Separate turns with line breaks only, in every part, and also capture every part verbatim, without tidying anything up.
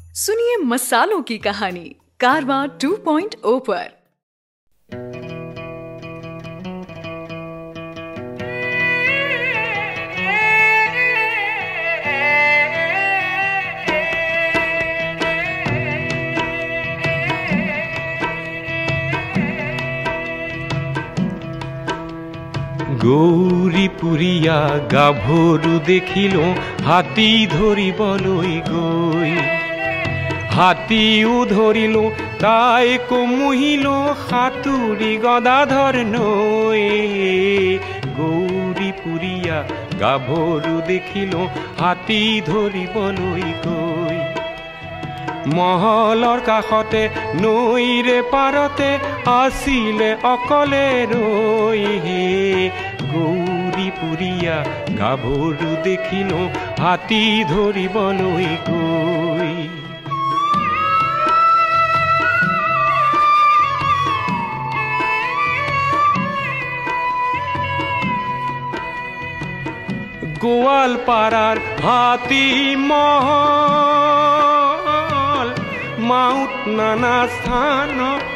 सुनिए मसालों की कहानी कारवां टू पॉइंट ओ पर।
গৌরী পুরিয়া গাভরু দেখিল হাতি ধরিবলৈ গৈ হাতিও ধরিল তাই কমুহিল হাতুরি গদাধর নৈ গৌরী পুরিয়া গাভরু দেখিল হাতি ধরিবলৈ গৈ মহলৰ কাষতে নৈৰে পাৰতে আছিলে অকলে ৰৈ গৌরী পুরিয়া গাভরু দেখিল হাতি ধরিবলৈ গৈ গোৱালপাৰাৰ হাতী মহল মাউত নানা স্থানত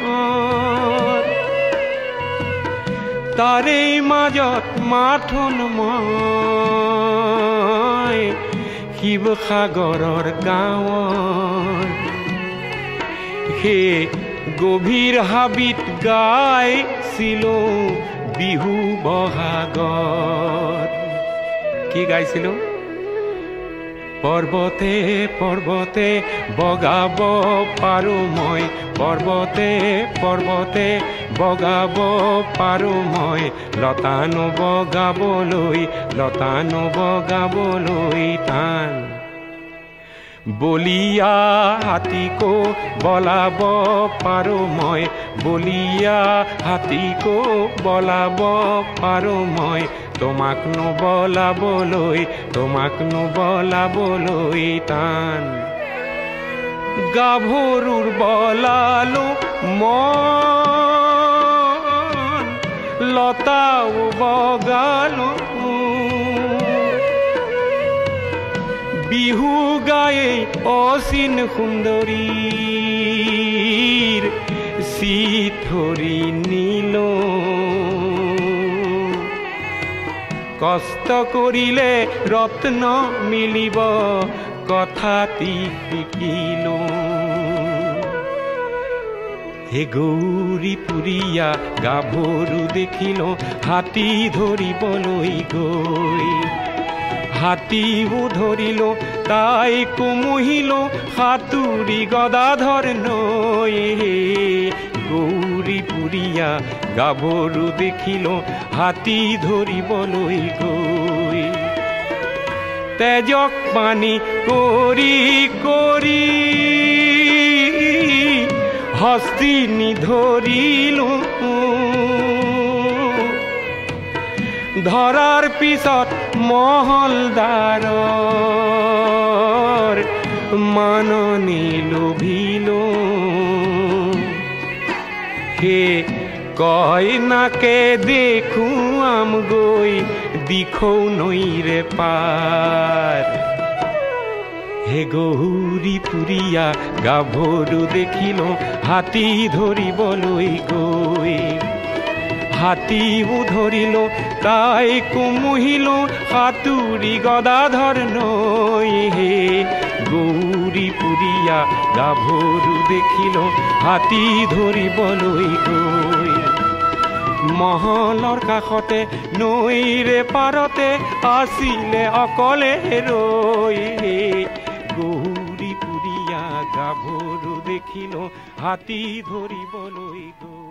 তাৰে মাজত মাথোন মই শিৱসাগৰৰ গাঁৱৰ সেই গভীৰ হাবিত গাইছিলো বিহু বহাগত। কি গাইছিলো? পৰ্বতে পৰ্বতে বগাব পাৰো মই পৰ্বতে পৰ্বতে বগাব পাৰো মই লতানো বগাবলৈ লতানো বগাবলৈ টান বলিয়া হাতীকো বলাব পাৰো মই বলিয়া হাতীকো বলাব পাৰো মই তোমাক নবলাবলৈ তোমাক নবলাবলৈ টান গাভৰুৰ বলালো মন লতাও বগালো বিহু গায়ে অচিন সুন্দৰীৰ চিঠৰি নীল কষ্ট কৰিলে ৰত্ন মিলিব কথাটি শিকিলো হে গৌৰী পুৰিয়া গাভৰু দেখিল হাতী ধৰিবলৈ গৈ হাতীও ধৰিল তাই কুমুহিল সাতুৰি গদাধৰ নৈ গৌৰী পুৰিয়া গাভৰু দেখিল হাতী ধৰিবলৈ গৈ তেজক পানী কৰি কৰি হস্তিনী ধৰিলো ধৰাৰ পিছত মহলদাৰৰ মাননি লোভিলো হে কয় নাকে দেখুৱাম গৈ দিখৌ নৈৰে পাৰ হে গৌৰী পুৰিয়া গাভৰু দেখিল হাতী ধৰিবলৈ গৈ হাতীও ধৰিল তাই কুমুহিল সাতুৰি গদাধৰ নৈ হে গৌৰী পুৰিয়া গাভৰু দেখিল হাতী ধৰিবলৈ গৈ মহলৰ কাষতে নৈৰে পাৰতে আছিলে অকলে ৰৈ হে গৌৰী পুৰিয়া গাভৰু দেখিল হাতী ধৰিবলৈ গৈ।